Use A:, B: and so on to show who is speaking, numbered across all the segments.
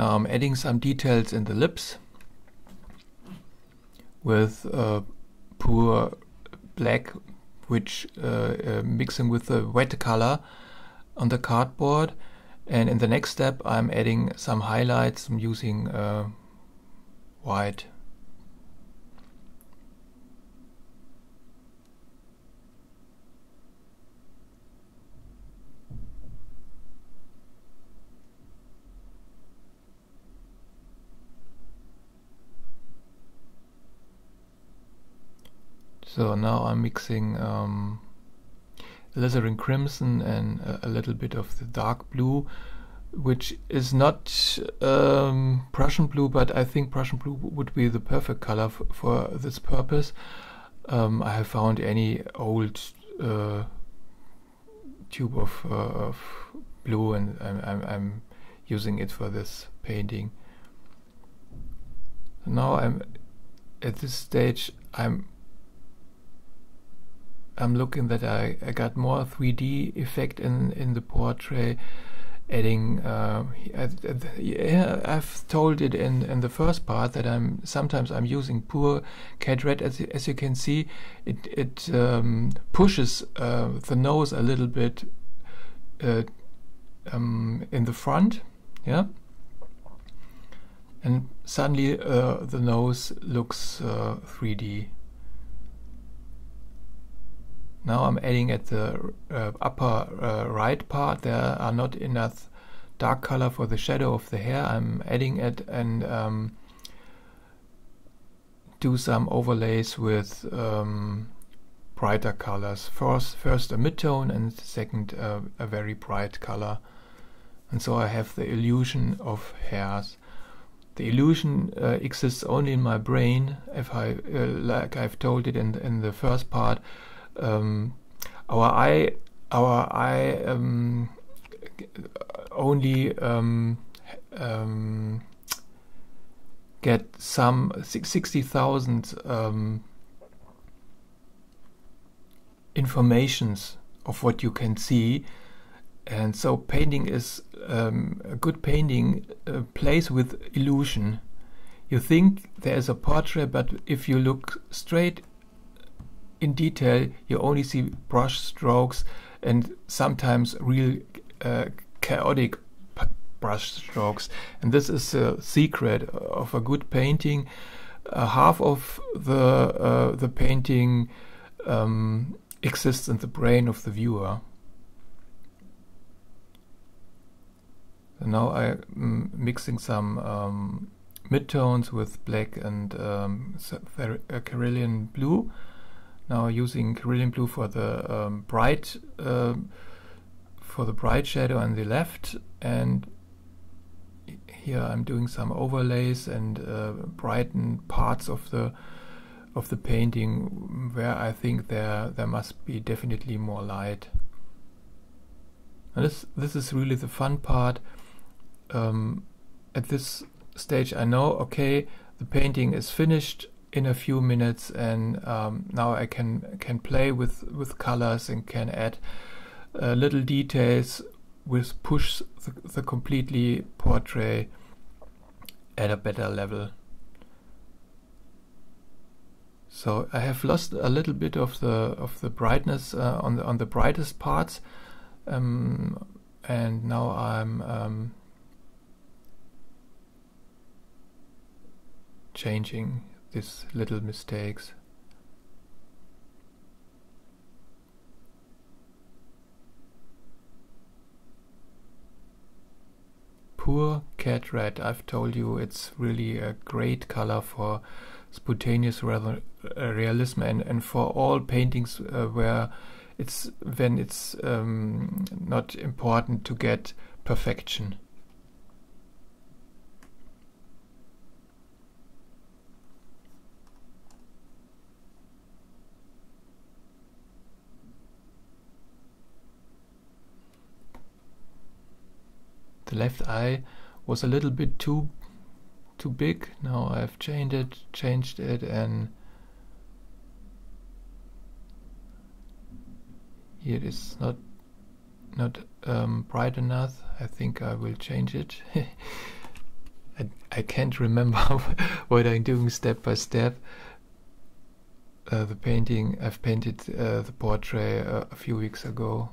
A: Now I'm adding some details in the lips with pure black, which mixing with the wet color on the cardboard. And in the next step I'm adding some highlights. I'm using white. So now I'm mixing alizarin crimson and a little bit of the dark blue, which is not Prussian blue, but I think Prussian blue would be the perfect color for this purpose. I have found any old tube of blue, and I'm using it for this painting. Now I'm at this stage. I'm looking that I got more 3D effect in the portrait, adding I've told it in the first part that sometimes I'm using pure CAD red. As you can see, it pushes the nose a little bit in the front, yeah, and suddenly the nose looks 3D. Now I'm adding at the upper right part. There are not enough dark color for the shadow of the hair. I'm adding it and do some overlays with brighter colors. First a mid-tone and second a very bright color. And so I have the illusion of hairs. The illusion exists only in my brain. If like I've told it in the first part, our eye only get some 60,000 informations of what you can see, and so painting is a good painting plays with illusion. You think there is a portrait, but if you look straight in detail, you only see brush strokes and sometimes real chaotic brush strokes. And this is a secret of a good painting. Half of the painting exists in the brain of the viewer. So now I'm mixing some midtones with black and Cerulean blue. Now using Cerulean blue for the bright shadow on the left, and here I'm doing some overlays and brighten parts of the painting where I think there must be definitely more light. And this is really the fun part. At this stage I know, okay, the painting is finished in a few minutes, and now I can play with colors and can add little details which push the completely portrait at a better level. So I have lost a little bit of the brightness on the brightest parts, and now I'm changing these little mistakes. Pure CAD red, I've told you, it's really a great color for spontaneous realism and for all paintings when it's not important to get perfection. The left eye was a little bit too big. Now I've changed it, and here it is not bright enough. I think I will change it. I can't remember what I'm doing step by step. The painting, I've painted the portrait a few weeks ago.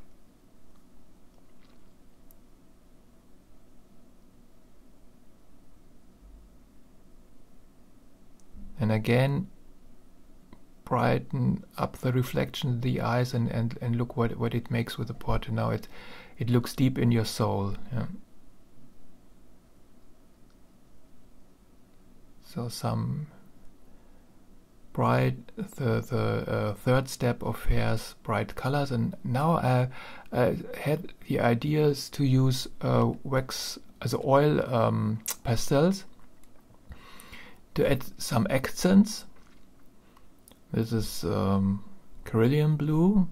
A: And again, brighten up the reflection of the eyes and look what it makes with the portrait. Now it looks deep in your soul. Yeah. So some bright, the third step of hairs, bright colors, and now I had the ideas to use wax as oil pastels to add some accents. This is Cerulean blue,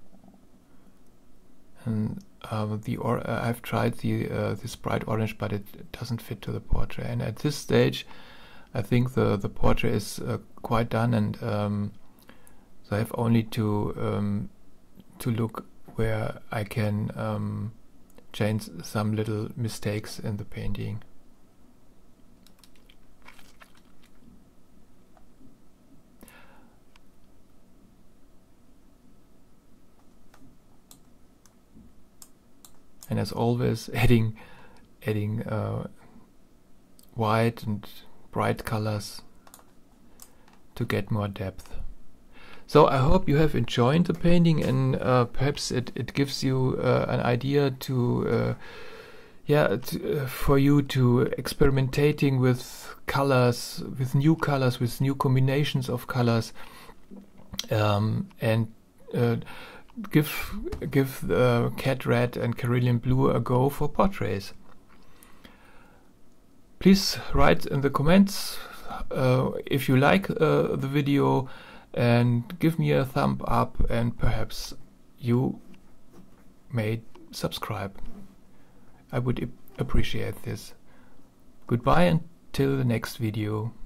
A: and I've tried this bright orange, but it doesn't fit to the portrait. And at this stage, I think the portrait is quite done, and so I have only to look where I can change some little mistakes in the painting. And as always, adding white and bright colors to get more depth. So I hope you have enjoyed the painting, and perhaps it gives you an idea to for you to experimentating with colors, with new combinations of colors, and give Cat Red and Cerulean Blue a go for portraits. Please write in the comments if you like the video, and give me a thumb up, and perhaps you may subscribe. I would appreciate this. Goodbye until the next video.